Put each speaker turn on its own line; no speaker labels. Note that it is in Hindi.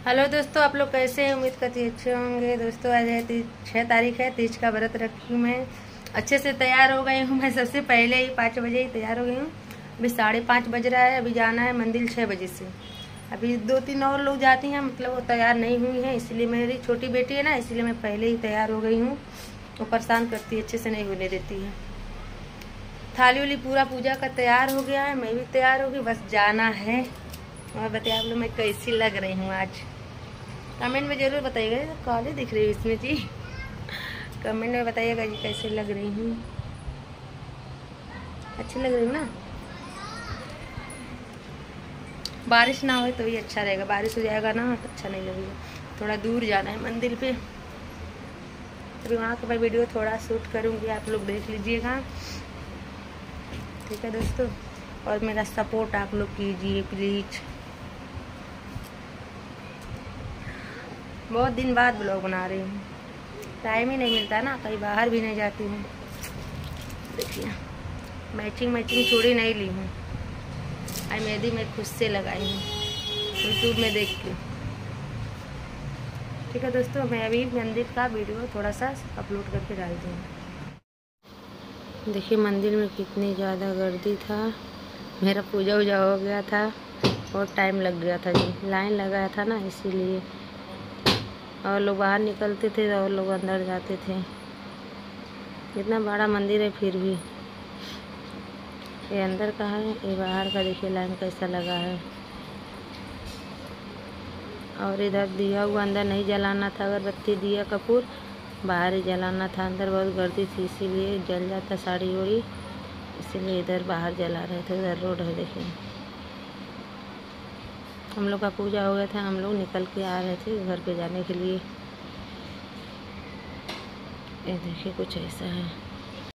हेलो दोस्तों, आप लोग कैसे हैं? उम्मीद करती अच्छे होंगे। दोस्तों आज है 6 तारीख है, तीज का व्रत रखी हूँ मैं। अच्छे से तैयार हो गई हूँ मैं। सबसे पहले ही 5 बजे ही तैयार हो गई हूँ। अभी 5:30 बज रहा है। अभी जाना है मंदिर 6 बजे से। अभी 2-3 और लोग जाती हैं, मतलब वो तैयार नहीं हुई हैं, इसलिए मेरी छोटी बेटी है ना, इसलिए मैं पहले ही तैयार हो गई हूँ। वो परेशान करती है, अच्छे से नहीं होने देती है। थाली वाली पूरा पूजा का तैयार हो गया है, मैं भी तैयार हो गई, बस जाना है। और बताइए आप लोग मैं कैसी लग रही हूँ आज, कमेंट में जरूर बताइएगा। काले दिख रही है इसमें जी, कमेंट में बताइएगा जी कैसे लग रही हूँ। अच्छी लग रही हूँ ना? बारिश ना हो तो ही अच्छा रहेगा, बारिश हो जाएगा ना तो अच्छा नहीं लगेगा। थोड़ा दूर जाना है मंदिर पे, अभी वहाँ का मैं वीडियो थोड़ा शूट करूँगी, आप लोग देख लीजिएगा। ठीक है दोस्तों, और मेरा सपोर्ट आप लोग कीजिए प्लीज़। बहुत दिन बाद ब्लॉग बना रही हूँ, टाइम ही नहीं मिलता ना, कहीं बाहर भी नहीं जाती हूँ। देखिए मैचिंग चूड़ी नहीं ली हूँ, आई मेहंदी मैं खुद से लगाई हूँ यूट्यूब में देख के। ठीक है दोस्तों, मैं अभी मंदिर का वीडियो थोड़ा सा अपलोड करके डालती हूँ। देखिए मंदिर में कितनी ज़्यादा गर्दी था। मेरा पूजा वूजा हो गया था और टाइम लग गया था जी, लाइन लगाया था ना इसीलिए। और लोग बाहर निकलते थे और लोग अंदर जाते थे। इतना बड़ा मंदिर है फिर भी। ये अंदर का है, ये बाहर का। देखिए लाइन कैसा लगा है। और इधर दिया हुआ अंदर नहीं जलाना था, अगरबत्ती दिया कपूर बाहर ही जलाना था। अंदर बहुत गर्दी थी इसीलिए जल जाता साड़ी ओड़ी, इसीलिए इधर बाहर जला रहे थे। उधर रोड है देखिए। हम लोग का पूजा हो गया था, हम लोग निकल के आ रहे थे घर पे जाने के लिए। ये देखिए कुछ ऐसा है।